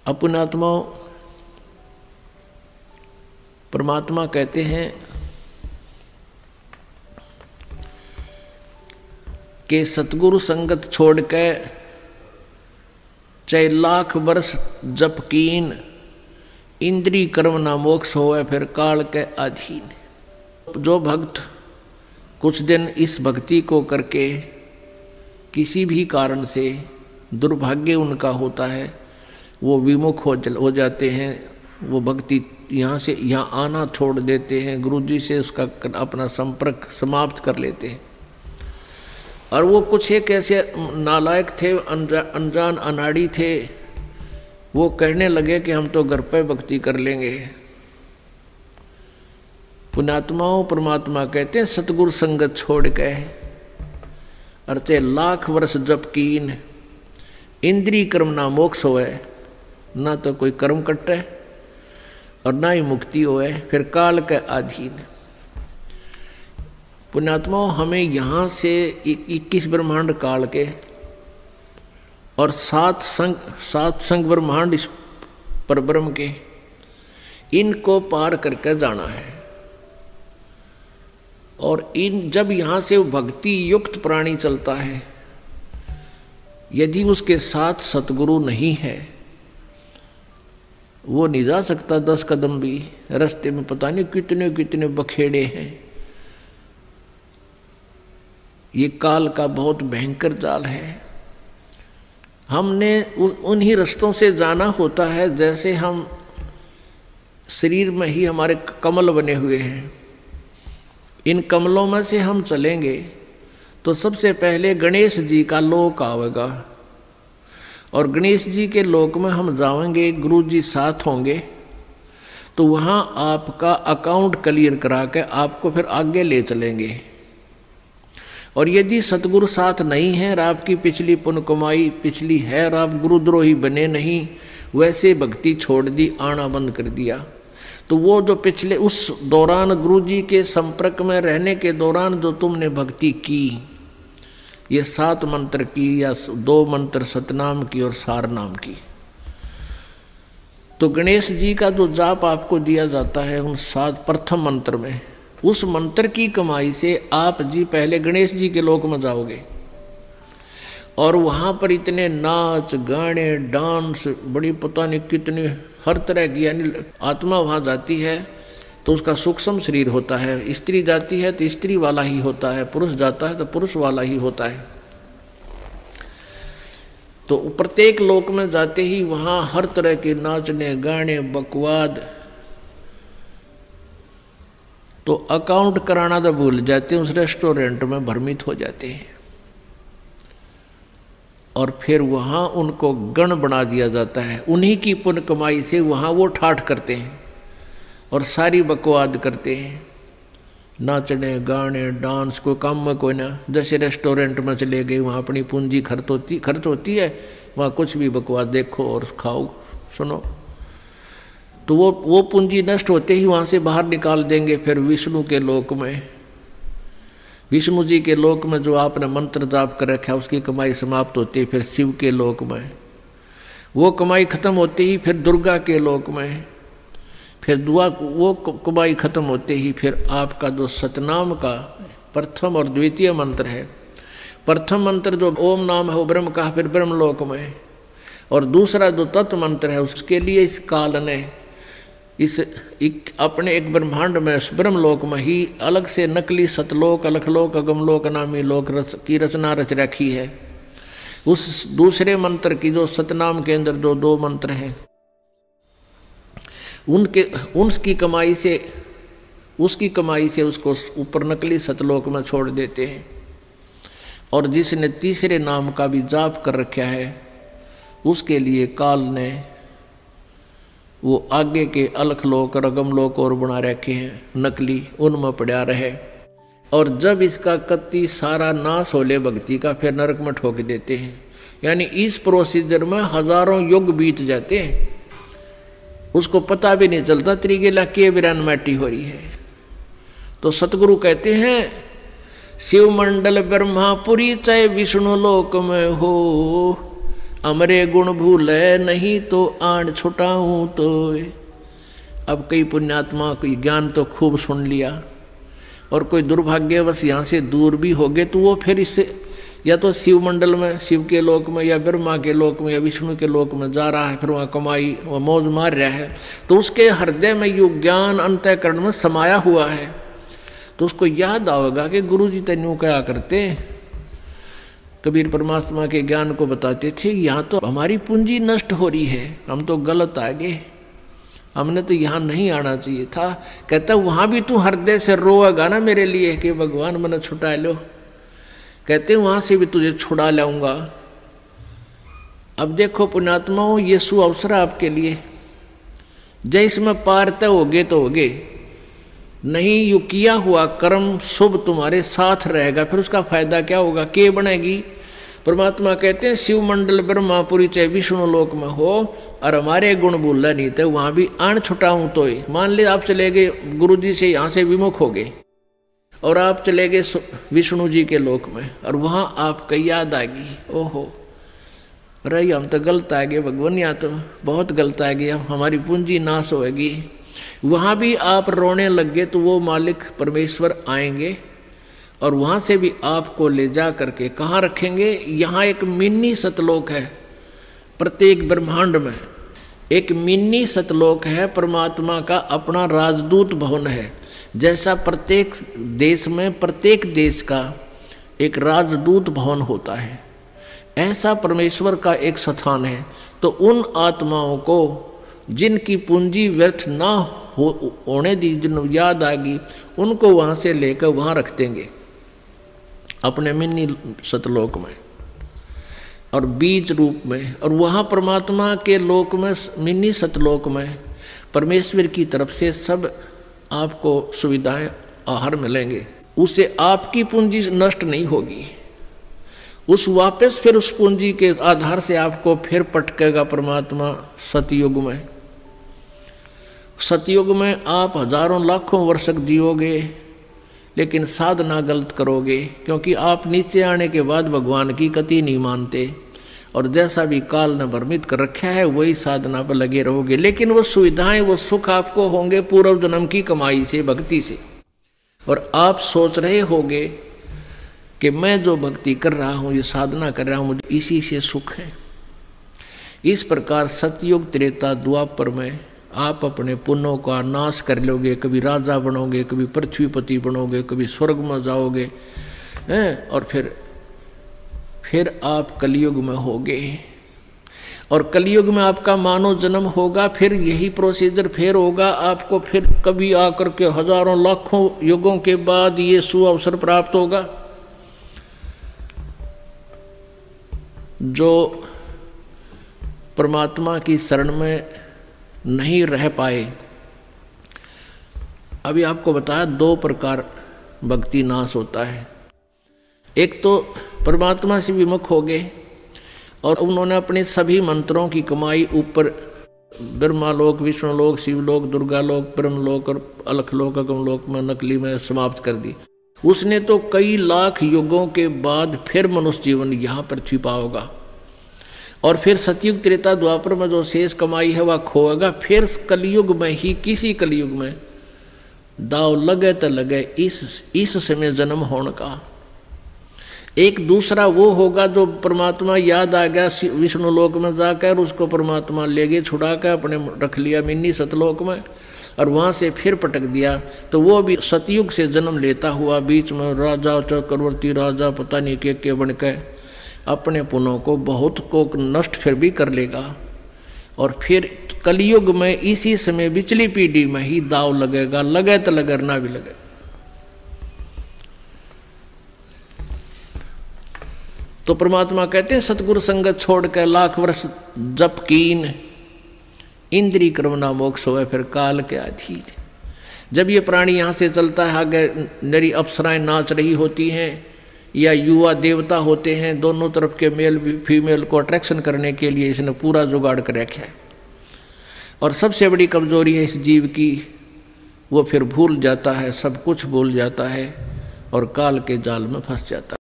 अपनात्मा परमात्मा कहते हैं कि सतगुरु संगत छोड़ के चाहे लाख वर्ष जप कीन, इंद्री कर्म ना मोक्ष होवे फिर काल के अधीन। जो भक्त कुछ दिन इस भक्ति को करके किसी भी कारण से दुर्भाग्य उनका होता है, वो विमुख हो जाते हैं, वो भक्ति यहाँ से यहाँ आना छोड़ देते हैं, गुरुजी से उसका अपना संपर्क समाप्त कर लेते हैं। और वो कुछ एक ऐसे नालायक थे, अनजान अनाड़ी थे, वो कहने लगे कि हम तो घर पे भक्ति कर लेंगे। पुण्यात्माओं परमात्मा कहते हैं सतगुरु संगत छोड़ के अर्चे लाख वर्ष जप कीन, इंद्री कर्म ना मोक्ष होए, ना तो कोई कर्म कटे और ना ही मुक्ति होए, फिर काल के अधीन। पुण्यात्माओं हमें यहाँ से 21 ब्रह्मांड काल के और सात संग ब्रह्मांड इस परब्रह्म के, इनको पार करके जाना है। और जब यहाँ से भक्ति युक्त प्राणी चलता है, यदि उसके साथ सतगुरु नहीं है, वो नहीं जा सकता 10 कदम भी। रास्ते में पता नहीं कितने कितने बखेड़े हैं। ये काल का बहुत भयंकर जाल है। हमने उन्हीं रास्तों से जाना होता है जैसे हम शरीर में ही हमारे कमल बने हुए हैं। इन कमलों में से हम चलेंगे तो सबसे पहले गणेश जी का लोक आवेगा, और गणेश जी के लोक में हम जाएंगे, गुरु जी साथ होंगे, तो वहाँ आपका अकाउंट क्लियर करा के आपको फिर आगे ले चलेंगे। और यदि सतगुरु साथ नहीं है और आपकी पिछली पुण्य कमाई पिछली है और आप गुरुद्रोही बने नहीं, वैसे भक्ति छोड़ दी, आना बंद कर दिया, तो वो जो पिछले उस दौरान गुरु जी के संपर्क में रहने के दौरान जो तुमने भक्ति की, ये 7 मंत्र की या 2 मंत्र सतनाम की और सार नाम की, तो गणेश जी का जो जाप आपको दिया जाता है उन 7 प्रथम मंत्र में, उस मंत्र की कमाई से आप जी पहले गणेश जी के लोक में जाओगे। और वहाँ पर इतने नाच गाने डांस बड़ी पता नहीं कितने हर तरह की, यानी आत्मा वहाँ जाती है तो उसका सूक्ष्म शरीर होता है, स्त्री जाती है तो स्त्री वाला ही होता है, पुरुष जाता है तो पुरुष वाला ही होता है। तो प्रत्येक लोक में जाते ही वहाँ हर तरह के नाचने गाने बकवाद, तो अकाउंट कराना तो भूल जाते हैं, उस रेस्टोरेंट में भ्रमित हो जाते हैं। और फिर वहाँ उनको गण बना दिया जाता है, उन्हीं की पुण्य कमाई से वहाँ वो ठाठ करते हैं और सारी बकवाद करते हैं, नाचने गाने डांस, कोई काम में कोई ना। जैसे रेस्टोरेंट में चले गए, वहाँ अपनी पूंजी खर्च होती है, वहाँ कुछ भी बकवाद देखो और खाओ सुनो, तो वो पूंजी नष्ट होते ही वहाँ से बाहर निकाल देंगे। फिर विष्णु के लोक में, विष्णु जी के लोक में जो आपने मंत्र जाप कर रखा है उसकी कमाई समाप्त होती है। फिर शिव के लोक में वो कमाई खत्म होते ही फिर दुर्गा के लोक में, फिर वो कमाई खत्म होते ही फिर आपका जो सतनाम का प्रथम और द्वितीय मंत्र है, प्रथम मंत्र जो ओम नाम है वो ब्रह्म का, फिर ब्रह्म लोक में, और दूसरा जो तत्व मंत्र है उसके लिए इस काल ने अपने एक ब्रह्मांड में ब्रह्मलोक में ही अलग से नकली सतलोक अलखलोक अगमलोक नामी लोक की रचना रच रखी है। उस दूसरे मंत्र की जो सतनाम के अंदर जो 2 मंत्र हैं उसकी कमाई से उसको ऊपर नकली सतलोक में छोड़ देते हैं। और जिसने तीसरे नाम का भी जाप कर रखा है उसके लिए काल ने वो आगे के अलखलोक और अगमलोक और बना रखे हैं नकली, उनमें पड़ा रहे। और जब इसका कत्ती सारा नाश होले भक्ति का, फिर नरक में ठोक देते हैं। यानी इस प्रोसीजर में हजारों युग बीत जाते हैं, उसको पता भी नहीं चलता त्रिगेला के बिरान माटी हो रही है। तो सतगुरु कहते हैं शिव मंडल ब्रह्मापुरी चाहे विष्णु लोक में हो, अमरे गुण भूले नहीं तो आण छुटाऊं तो। अब कई पुण्यात्मा कोई ज्ञान तो खूब सुन लिया और कोई दुर्भाग्यवश यहाँ से दूर भी हो गए तो वो फिर इससे या तो शिव मंडल में, शिव के लोक में, या ब्रह्मा के लोक में, या विष्णु के लोक में जा रहा है, फिर वहाँ कमाई वह मौज मार रहा है। तो उसके हृदय में यो ज्ञान अंतःकरण में समाया हुआ है, तो उसको याद आएगा कि गुरु जी तेन्यू क्या करते। कबीर परमात्मा के ज्ञान को बताते थे, यहाँ तो हमारी पूंजी नष्ट हो रही है, हम तो गलत आ गए, हमने तो यहाँ नहीं आना चाहिए था। कहता वहाँ भी तू हृदय से रोएगा ना मेरे लिए कि भगवान मैंने छुटा लो, कहते वहाँ से भी तुझे छुड़ा लाऊंगा। अब देखो पुण्यात्माओं, ये सु अवसर आपके लिए, जय इसमें पार तय होगे तो होगे, नहीं यू किया हुआ कर्म शुभ तुम्हारे साथ रहेगा, फिर उसका फायदा क्या होगा, के बनेगी। परमात्मा कहते हैं शिव मंडल ब्रह्मापुरी चाहे विष्णु लोक में हो और हमारे गुण भूलना नहीं थे, वहाँ भी आण छुटाऊँ तो ही। मान ले आप चले गए गुरु जी से, यहाँ से विमुख हो गए और आप चले गए विष्णु जी के लोक में, और वहाँ आपकी याद आ गई, ओहो रही हम तो गलत आ गए भगवान, यहाँ तो बहुत गलत आ गया, हमारी पूंजी नाश होगी। वहाँ भी आप रोने लग गए तो वो मालिक परमेश्वर आएंगे और वहाँ से भी आपको ले जा करके कहाँ रखेंगे। यहाँ एक मिनी सतलोक है, प्रत्येक ब्रह्मांड में एक मिनी सतलोक है, परमात्मा का अपना राजदूत भवन है। जैसा प्रत्येक देश में प्रत्येक देश का एक राजदूत भवन होता है, ऐसा परमेश्वर का एक स्थान है। तो उन आत्माओं को जिनकी पूंजी व्यर्थ ना होने दी, जिन याद आ गई, उनको वहाँ से लेकर वहाँ रख देंगे अपने मिनी सतलोक में और बीज रूप में। और वहाँ परमात्मा के लोक में, मिनी सतलोक में परमेश्वर की तरफ से सब आपको सुविधाएं आहार मिलेंगे, उससे आपकी पूंजी नष्ट नहीं होगी। उस वापस फिर उस पूंजी के आधार से आपको फिर पटकेगा परमात्मा सतयुग में। सतयुग में आप हजारों लाखों वर्ष जियोगे, लेकिन साधना गलत करोगे, क्योंकि आप नीचे आने के बाद भगवान की कति नहीं मानते और जैसा भी काल ने भ्रमित कर रखा है वही साधना पर लगे रहोगे। लेकिन वो सुविधाएं, वो सुख आपको होंगे पूर्व जन्म की कमाई से, भक्ति से। और आप सोच रहे होगे कि मैं जो भक्ति कर रहा हूँ, ये साधना कर रहा हूँ, मुझे इसी से सुख है। इस प्रकार सतयुग त्रेता द्वापर में आप अपने पुण्यों का नाश कर लोगे, कभी राजा बनोगे, कभी पृथ्वीपति बनोगे, कभी स्वर्ग में जाओगे हैं, और फिर आप कलयुग में होगे। और कलयुग में आपका मानव जन्म होगा, फिर यही प्रोसीजर फिर होगा आपको, फिर कभी आकर के हजारों लाखों युगों के बाद ये सुअवसर प्राप्त होगा। जो परमात्मा की शरण में नहीं रह पाए, अभी आपको बताया दो प्रकार भक्ति नाश होता है। एक तो परमात्मा से विमुख हो गए और उन्होंने अपने सभी मंत्रों की कमाई ऊपर ब्रह्मालोक, विष्णुलोक, शिवलोक, दुर्गालोक, ब्रह्मलोक और अलखलोक, अगमलोक में, नकली में समाप्त कर दी। उसने तो कई लाख युगों के बाद फिर मनुष्य जीवन यहाँ पृथ्वी पर होगा और फिर सतयुग त्रेता द्वापर में जो शेष कमाई है वह खोएगा। फिर कलयुग में ही, किसी कलयुग में दाव लगे तो लगे इस समय जन्म होने का। एक दूसरा वो होगा जो परमात्मा याद आ गया विष्णु लोक में जाकर, उसको परमात्मा ले गए छुड़ा कर अपने रख लिया मिनी सतलोक में और वहाँ से फिर पटक दिया। तो वो भी सतयुग से जन्म लेता हुआ बीच में राजा, चक्रवर्ती राजा, पता नहीं के बन के अपने पुण्यों को बहुत को नष्ट फिर भी कर लेगा। और फिर कलयुग में इसी समय बिचली पीढ़ी में ही दाव लगेगा, लगे तो लगे ना भी लगे। तो परमात्मा कहते हैं सतगुरु संगत छोड़ के लाख वर्ष जप कीन, इंद्री क्रमना मोक्ष होए फिर काल के अधीन। जब ये प्राणी यहाँ से चलता है, आगे नरी अप्सराएं नाच रही होती हैं या युवा देवता होते हैं, दोनों तरफ के मेल फीमेल को अट्रैक्शन करने के लिए इसने पूरा जुगाड़ कर रखा है। और सबसे बड़ी कमजोरी है इस जीव की, वो फिर भूल जाता है, सब कुछ भूल जाता है और काल के जाल में फंस जाता है।